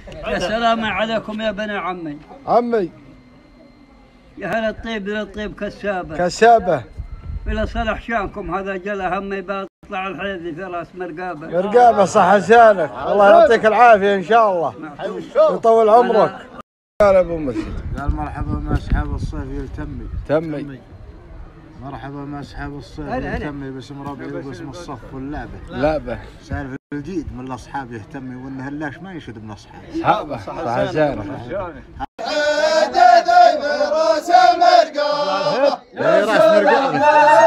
السلام عليكم يا بني عمي. عمي يا هلا الطيب للطيب كسابه كسابه. إلى صلح شانكم هذا جلا همي بيطلع الحيذي في راس مرقابه. مرقابه صح لسانك، الله يعطيك العافيه ان شاء الله ويطول عمرك. قال ابو مرشد قال مرحبا ما اصحاب الصيف يلتمي. تمي. مرحبا ما اصحاب الصيف يلتمي باسم ربعي وباسم الصف واللعبه. لعبه. سالفه الجديد من الاصحاب يهتمي وان هلاش ما ينشد من اصحاب. صحابه صح لسانك. راس مرقابه. راس مرقابه.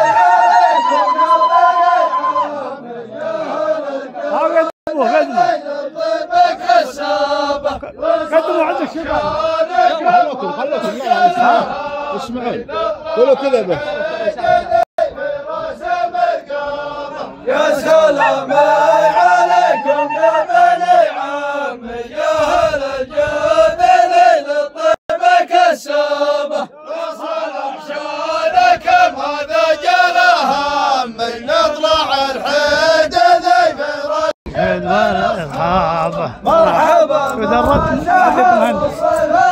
قدموا عند الشباب. خلوكم اسمعون قولوا كذا بس. يا سلام عليكم يا بني عمي يا اهل الجود للطيب كسابه. صالح شانكم هذا جلا همي نطلع الحيد ذي مرحبا مرحبا.